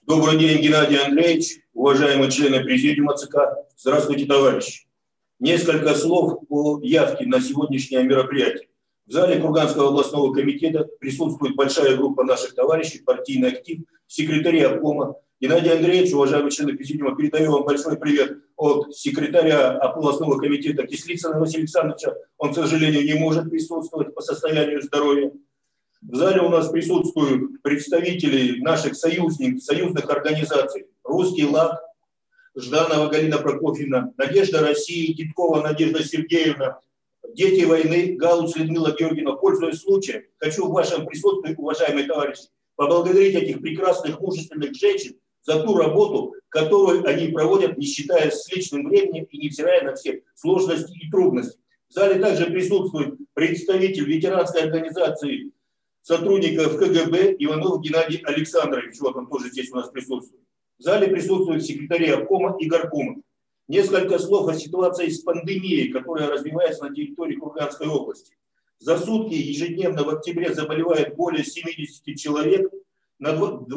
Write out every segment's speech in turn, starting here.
Добрый день, Геннадий Андреевич, уважаемые члены президиума ЦК. Здравствуйте, товарищи. Несколько слов о явке на сегодняшнее мероприятие. В зале Курганского областного комитета присутствует большая группа наших товарищей, партийный актив, секретари обкома. Геннадий Андреевич, уважаемые члены президиума, передаю вам большой привет от секретаря областного комитета Кислицына Василия Александровича. Он, к сожалению, не может присутствовать по состоянию здоровья. В зале у нас присутствуют представители наших союзных организаций. Русский ЛАД, Жданова Галина Прокофьевна, Надежда России, Титкова Надежда Сергеевна, Дети войны, Галуц Людмила Георгиевна. Пользуясь случаем, хочу в вашем присутствии, уважаемые товарищи, поблагодарить этих прекрасных, мужественных женщин за ту работу, которую они проводят, не считая с личным временем и невзирая на все сложности и трудности. В зале также присутствует представитель ветеранской организации сотрудников КГБ Иванов Геннадий Александрович. Вот он тоже здесь у нас присутствует. В зале присутствуют секретари обкома и горкома. Несколько слов о ситуации с пандемией, которая развивается на территории Курганской области. За сутки ежедневно в октябре заболевает более 70 человек. На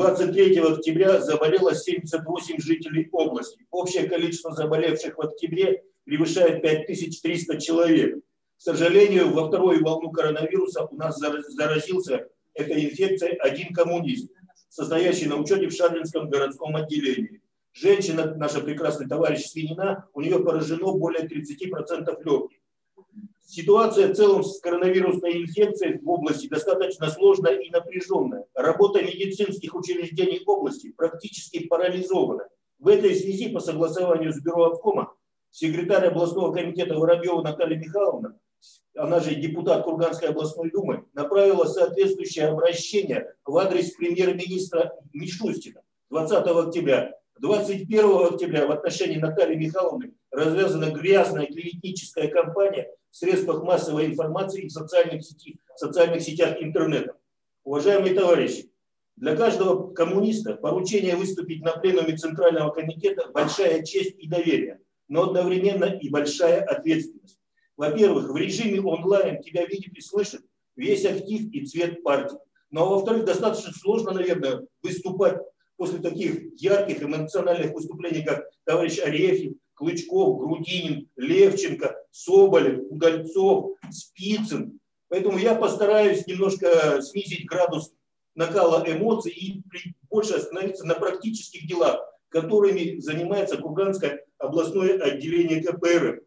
23 октября заболело 78 жителей области. Общее количество заболевших в октябре превышает 5300 человек. К сожалению, во вторую волну коронавируса у нас заразился этой инфекцией один коммунист, состоящий на учете в Шадринском городском отделении. Женщина, наша прекрасная товарищ Свинина, у нее поражено более 30% легких. Ситуация в целом с коронавирусной инфекцией в области достаточно сложная и напряженная. Работа медицинских учреждений области практически парализована. В этой связи по согласованию с бюро обкома секретарь областного комитета Воробьева Наталья Михайловна, она же депутат Курганской областной думы, направила соответствующее обращение в адрес премьер-министра Мишустина 20 октября. 21 октября в отношении Натальи Михайловны развязана грязная клеветническая кампания в средствах массовой информации и в социальных сетях интернета. Уважаемые товарищи, для каждого коммуниста поручение выступить на пленуме Центрального комитета – большая честь и доверие, но одновременно и большая ответственность. Во-первых, в режиме онлайн тебя видит и слышит весь актив и цвет партии. Но во-вторых, достаточно сложно, наверное, выступать после таких ярких эмоциональных выступлений, как товарищ Арефьев, Клычков, Грудинин, Левченко, Соболев, Удальцов, Спицын. Поэтому я постараюсь немножко снизить градус накала эмоций и больше остановиться на практических делах, которыми занимается Курганское областное отделение КПРФ.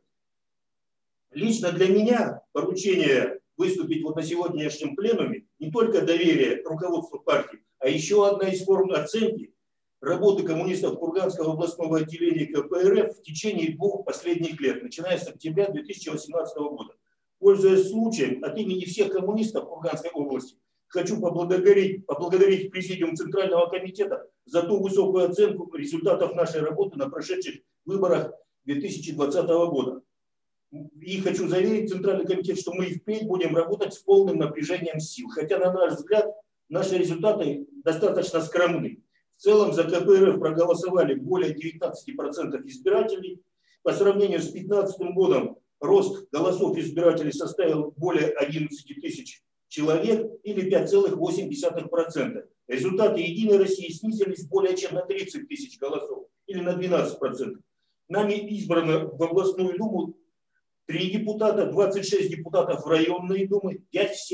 Лично для меня поручение выступить вот на сегодняшнем пленуме не только доверие руководству партии, а еще одна из форм оценки работы коммунистов Курганского областного отделения КПРФ в течение 2 последних лет, начиная с октября 2018 года. Пользуясь случаем, от имени всех коммунистов Курганской области, хочу поблагодарить президиум Центрального комитета за ту высокую оценку результатов нашей работы на прошедших выборах 2020 года. И хочу заверить Центральный комитет, что мы и впредь будем работать с полным напряжением сил. Хотя, на наш взгляд, наши результаты достаточно скромны. В целом за КПРФ проголосовали более 19% избирателей. По сравнению с 2015 годом рост голосов избирателей составил более 11 тысяч человек или 5,8%. Результаты Единой России снизились более чем на 30 тысяч голосов или на 12%. Нами избрано в областную думу 3 депутата, 26 депутатов в районные думы, 5 в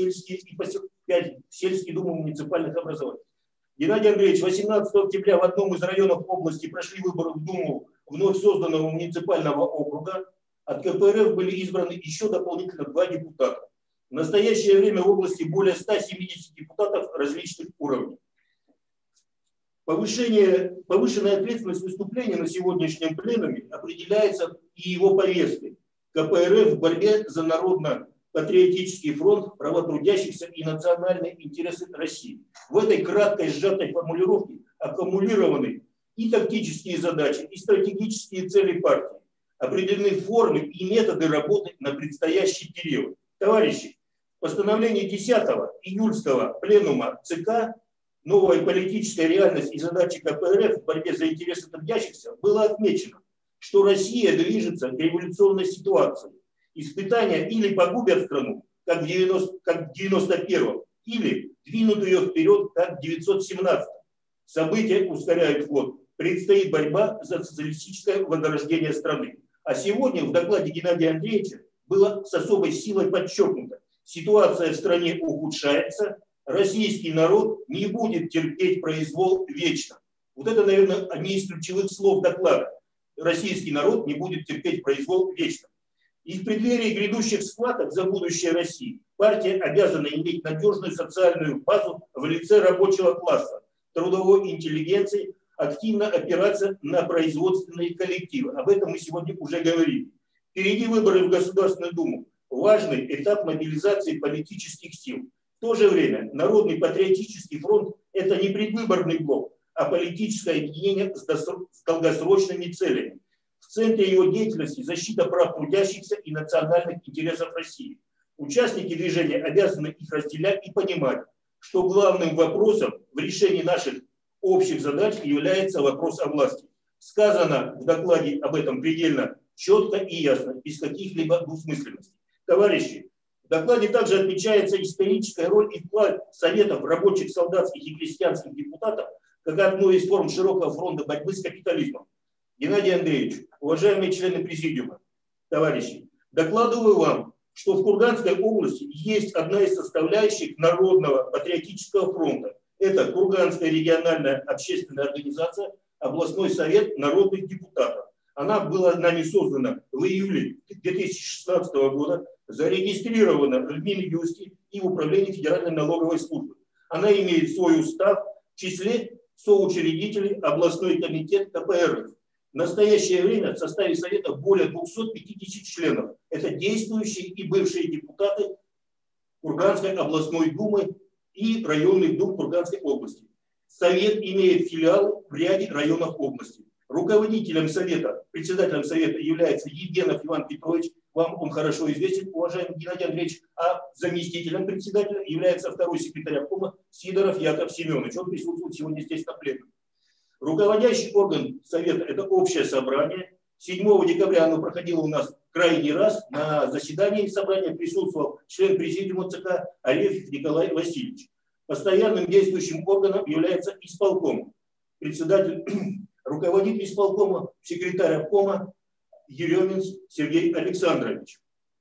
сельские думы муниципальных образований. Геннадий Андреевич, 18 октября в одном из районов области прошли выборы в Думу вновь созданного муниципального округа. От КПРФ были избраны еще дополнительно 2 депутата. В настоящее время в области более 170 депутатов различных уровней. Повышенная ответственность выступления на сегодняшнем пленуме определяется и его повесткой. КПРФ в борьбе за народно-патриотический фронт, права трудящихся и национальные интересы России. В этой краткой сжатой формулировке аккумулированы и тактические задачи, и стратегические цели партии. Определены формы и методы работы на предстоящий период. Товарищи, в постановлении 10 июльского пленума ЦК «Новая политическая реальность и задачи КПРФ в борьбе за интересы трудящихся» было отмечено, что Россия движется к революционной ситуации. Испытания или погубят страну, как в 91-м, или двинут ее вперед, как в 917-м. События ускоряют ход. Предстоит борьба за социалистическое возрождение страны. А сегодня в докладе Геннадия Андреевича было с особой силой подчеркнуто: ситуация в стране ухудшается, российский народ не будет терпеть произвол вечно. Вот это, наверное, одни из ключевых слов доклада. Российский народ не будет терпеть произвол вечно. И в преддверии грядущих схваток за будущее России партия обязана иметь надежную социальную базу в лице рабочего класса, трудовой интеллигенции, активно опираться на производственные коллективы. Об этом мы сегодня уже говорили. Впереди выборы в Государственную Думу. Важный этап мобилизации политических сил. В то же время Народный патриотический фронт – это не предвыборный блок, а политическое объединение с долгосрочными целями. В центре его деятельности защита прав трудящихся и национальных интересов России. Участники движения обязаны их разделять и понимать, что главным вопросом в решении наших общих задач является вопрос о власти. Сказано в докладе об этом предельно четко и ясно, без каких-либо двусмысленностей. Товарищи, в докладе также отмечается историческая роль и вклад советов рабочих, солдатских и крестьянских депутатов как одной из форм широкого фронта борьбы с капитализмом. Геннадий Андреевич, уважаемые члены президиума, товарищи, докладываю вам, что в Курганской области есть одна из составляющих Народного патриотического фронта. Это Курганская региональная общественная организация, областной совет народных депутатов. Она была нами создана в июле 2016 года, зарегистрирована в Минюсте и в Управлении Федеральной налоговой службы. Она имеет свой устав, в числе соучредителей областной комитет КПРФ. В настоящее время в составе совета более 250 членов. Это действующие и бывшие депутаты Курганской областной думы и районных дум Курганской области. Совет имеет филиалы в ряде районов области. Руководителем совета, председателем совета является Евгенов Иван Петрович. Вам он хорошо известен, уважаемый Геннадий Андреевич. А заместителем председателя является второй секретарь обкома Сидоров Яков Семенович. Он присутствует сегодня здесь на пленуме. Руководящий орган совета – это общее собрание. 7 декабря оно проходило у нас крайний раз. На заседании собрания присутствовал член президиума ЦК Арефьев Николай Васильевич. Постоянным действующим органом является исполком. Председатель, руководитель исполкома, секретарь обкома Еремин Сергей Александрович.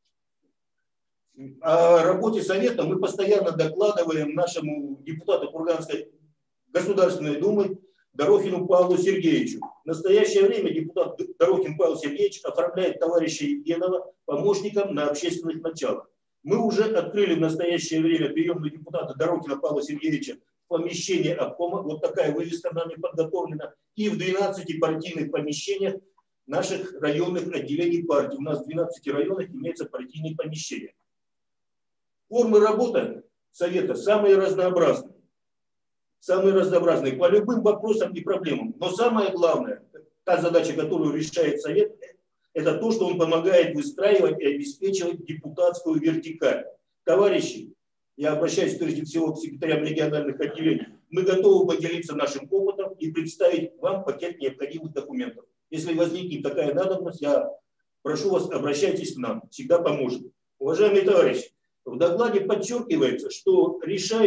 О работе совета мы постоянно докладываем нашему депутату Курганской Государственной Думы Дорохину Павлу Сергеевичу. В настоящее время депутат Дорохин Павел Сергеевич оформляет товарища Евгенова помощником на общественных началах. Мы уже открыли в настоящее время приемную депутата Дорохина Павла Сергеевича в помещении обкома. Вот такая вывеска нами подготовлена. И в 12 партийных помещениях наших районных отделений партии. У нас в 12 районах имеются партийные помещения. Формы работы совета самые разнообразные. Самые разнообразные по любым вопросам и проблемам. Но самое главное, та задача, которую решает совет, это то, что он помогает выстраивать и обеспечивать депутатскую вертикаль. Товарищи, я обращаюсь прежде всего к секретарям региональных отделений, мы готовы поделиться нашим опытом и представить вам пакет необходимых документов. Если возникнет такая надобность, я прошу вас, обращайтесь к нам, всегда поможем. Уважаемые товарищи, в докладе подчеркивается, что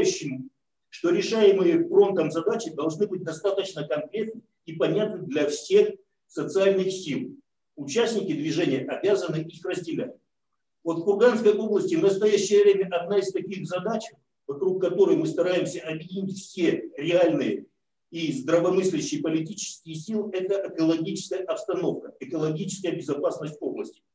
решаемые фронтом задачи должны быть достаточно конкретны и понятны для всех социальных сил. Участники движения обязаны их разделять. Вот в Курганской области в настоящее время одна из таких задач, вокруг которой мы стараемся объединить все реальные и здравомыслящие политические силы, это экологическая обстановка, экологическая безопасность области.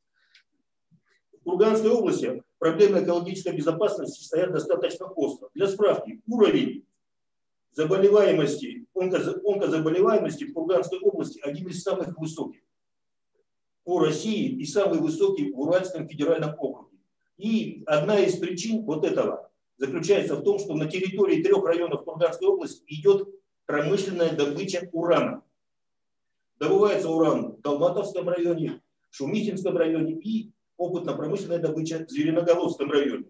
В Курганской области проблемы экологической безопасности стоят достаточно остро. Для справки, уровень заболеваемости, онкозаболеваемости в Курганской области один из самых высоких по России и самый высокий в Уральском федеральном округе. И одна из причин вот этого заключается в том, что на территории 3 районов Курганской области идет промышленная добыча урана. Добывается уран в Долматовском районе, в Шумихинском районе и опытно-промышленная добыча в Зеленоголовском районе.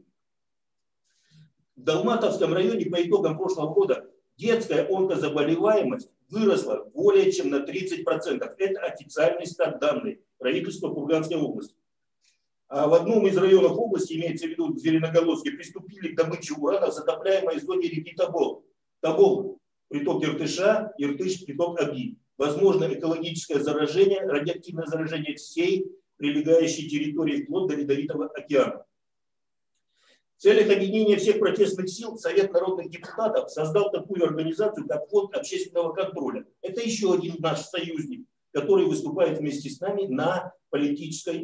В Долматовском районе по итогам прошлого года детская онкозаболеваемость выросла более чем на 30%. Это официальный стат данных правительства Курганской области. А в одном из районов области, имеется в виду Зеленоголовске, приступили к добыче урана в затопляемой зоне реки Тобол. приток Иртыша, Иртыш, приток Аби. Возможно экологическое заражение, радиоактивное заражение всей прилегающей территории вплоть до Ледовитого океана. В целях объединения всех протестных сил Совет народных депутатов создал такую организацию, как Фонд общественного контроля. Это еще один наш союзник, который выступает вместе с нами на политической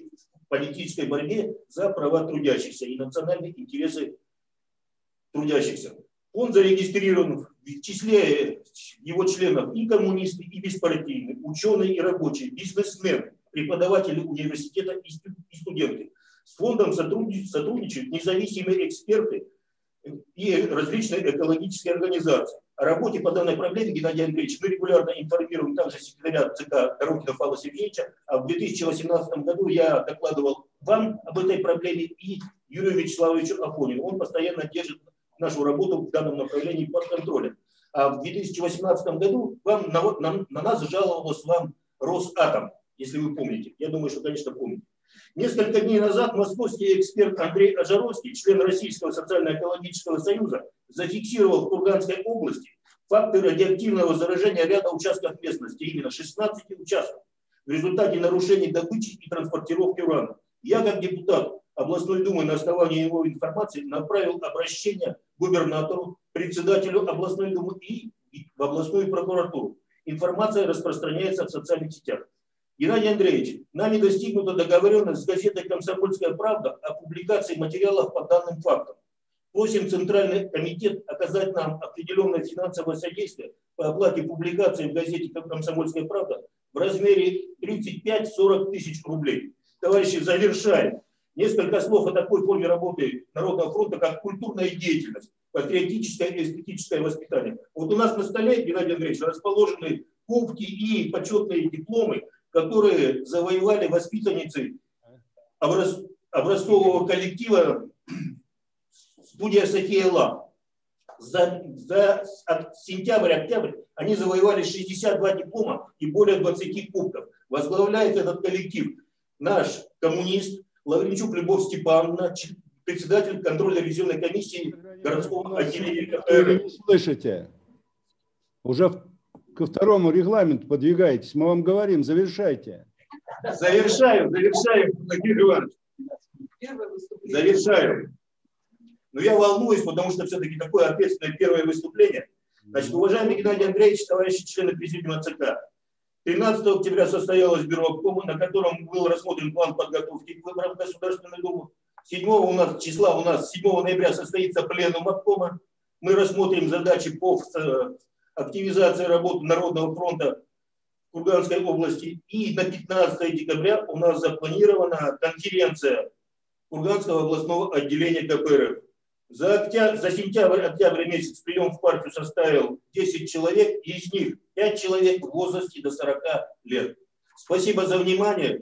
борьбе за права трудящихся и национальные интересы трудящихся. Он зарегистрирован в числе его членов и коммунисты, и беспартийные, ученые и рабочие, бизнесмены, преподаватели университета и студенты. С фондом сотрудничают независимые эксперты и различные экологические организации. О работе по данной проблеме Геннадий Андреевич мы регулярно информируем также секретаря ЦК Дорохина Павла Сергеевича. А в 2018 году я докладывал вам об этой проблеме и Юрию Вячеславовичу Афонину. Он постоянно держит нашу работу в данном направлении под контролем. А в 2018 году на нас жаловался вам Росатом, если вы помните. Я думаю, что, конечно, помните. Несколько дней назад московский эксперт Андрей Ажаровский, член Российского социально-экологического союза, зафиксировал в Курганской области факты радиоактивного заражения ряда участков местности, именно 16 участков, в результате нарушений добычи и транспортировки урана. Я, как депутат областной думы, на основании его информации направил обращение к губернатору, председателю областной думы и в областную прокуратуру. Информация распространяется в социальных сетях. Геннадий Андреевич, нами достигнута договоренность с газетой «Комсомольская правда» о публикации материалов по данным фактам. Просим Центральный комитет оказать нам определенное финансовое содействие по оплате публикации в газете «Комсомольская правда» в размере 35-40 тысяч рублей. Товарищи, завершаем. Несколько слов о такой форме работы Народного фронта, как культурная деятельность, патриотическое и эстетическое воспитание. Вот у нас на столе, Геннадий Андреевич, расположены кубки и почетные дипломы, которые завоевали воспитанницы образцового коллектива студия София Лам. За сентябрь-октябрь они завоевали 62 диплома и более 20 кубков. Возглавляет этот коллектив наш коммунист Лавренчук Любовь Степановна, председатель контрольно-ревизионной комиссии городского отделения КПРФ. Вы не слышите? Уже ко второму регламенту подвигаетесь. Мы вам говорим, завершайте. Завершаю, Владимир Иванович. Завершаю. Но я волнуюсь, потому что все-таки такое ответственное первое выступление. Значит, уважаемый Геннадий Андреевич, товарищи члены президиума ЦК, 13 октября состоялось бюро обкома, на котором был рассмотрен план подготовки к выборам в Государственную Думу. 7 ноября состоится пленум обкома. Мы рассмотрим задачи по активизации работы Народного фронта в Курганской области. И на 15 декабря у нас запланирована конференция Курганского областного отделения КПРФ. За сентябрь-октябрь месяц прием в партию составил 10 человек, из них 5 человек в возрасте до 40 лет. Спасибо за внимание.